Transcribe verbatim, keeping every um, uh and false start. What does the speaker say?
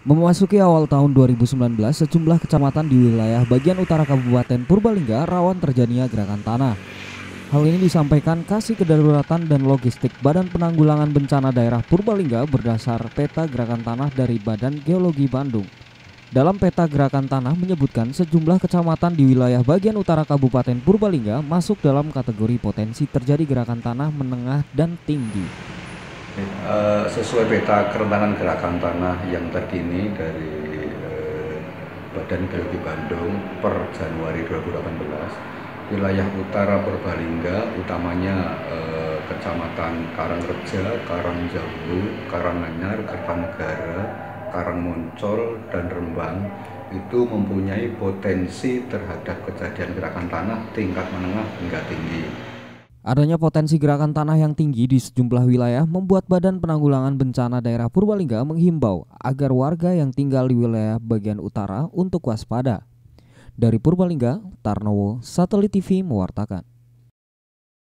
Memasuki awal tahun dua ribu sembilan belas, sejumlah kecamatan di wilayah bagian utara Kabupaten Purbalingga rawan terjadinya gerakan tanah. Hal ini disampaikan Kasih Kedaruratan dan Logistik Badan Penanggulangan Bencana Daerah Purbalingga berdasar peta gerakan tanah dari Badan Geologi Bandung. Dalam peta gerakan tanah menyebutkan sejumlah kecamatan di wilayah bagian utara Kabupaten Purbalingga masuk dalam kategori potensi terjadi gerakan tanah menengah dan tinggi. Uh, sesuai peta kerentanan gerakan tanah yang terkini dari uh, Badan Geologi Bandung per Januari dua ribu delapan belas, wilayah utara Purbalingga utamanya uh, Kecamatan Karangreja, Karangjambu, Karanganyar, Kertanegara, Karangmoncol, dan Rembang itu mempunyai potensi terhadap kejadian gerakan tanah tingkat menengah hingga tinggi. Adanya potensi gerakan tanah yang tinggi di sejumlah wilayah membuat Badan Penanggulangan Bencana Daerah Purbalingga menghimbau agar warga yang tinggal di wilayah bagian utara untuk waspada. Dari Purbalingga, Tarnowo, Satelit T V mewartakan.